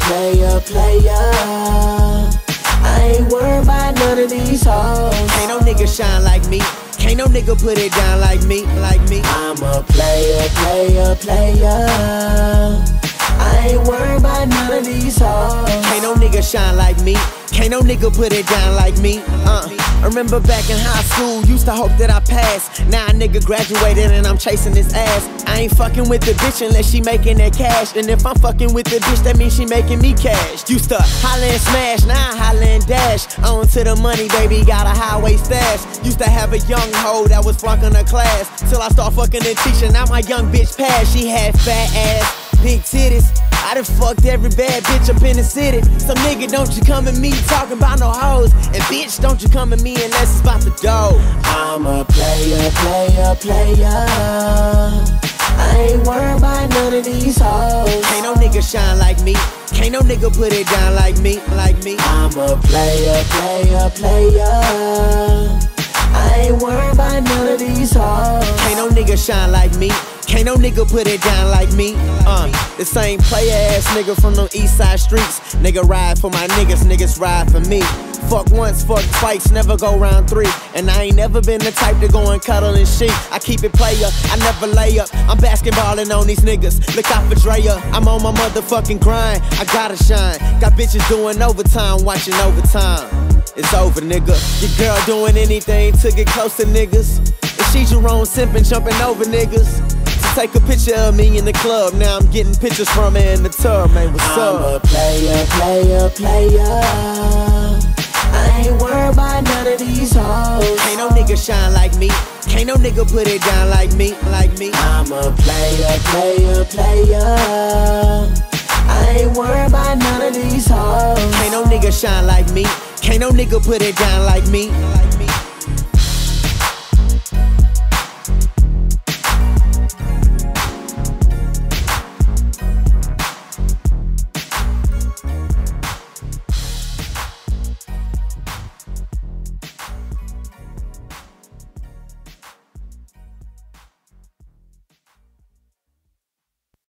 player. I ain't worried about none of these hoes. Ain't no nigga shine like me. Can't no nigga put it down like me, like me. I'm a player. I ain't worried about none of these hoes. Can't no nigga shine like me. Can't no nigga put it down like me. I remember back in high school, used to hope that I passed. Now a nigga graduated and I'm chasing his ass. I ain't fucking with the bitch unless she making that cash. And if I'm fucking with the bitch, that means she making me cash. Used to holla and smash, now I holla and dash. On to the money, baby, got a highway stash. Used to have a young hoe that was flunking her class. Till I start fucking and teaching, now my young bitch passed. She had fat ass, big titties. I done fucked every bad bitch up in the city. Some nigga, don't you come at me talking about no hoes. And bitch, don't you come at me unless it's about the dough. I'm a player. I ain't worried about none of these hoes. Can't no nigga shine like me. Can't no nigga put it down like me, like me. I'm a player. I ain't worried about none of these hoes. Can't no nigga shine like me. Can't no nigga put it down like me. The same player ass nigga from them east side streets. Nigga ride for my niggas, niggas ride for me. Fuck once, fuck twice, never go round three. And I ain't never been the type to go and cuddle and shit. I keep it player, I never lay up. I'm basketballing on these niggas, look out for Drea. I'm on my motherfucking grind, I gotta shine. Got bitches doing overtime, watching overtime. It's over, nigga. Your girl doing anything to get close to niggas. If she Jerome simping, jumping over niggas. To take a picture of me in the club, now I'm getting pictures from her in the tub, man, what's up? I'm a player. I ain't worried about none of these hoes. Can't no nigga shine like me. Can't no nigga put it down like me, like me. I'm a player. I ain't worried about none of these hoes. Can't no nigga shine like me. Can't no nigga put it down like me.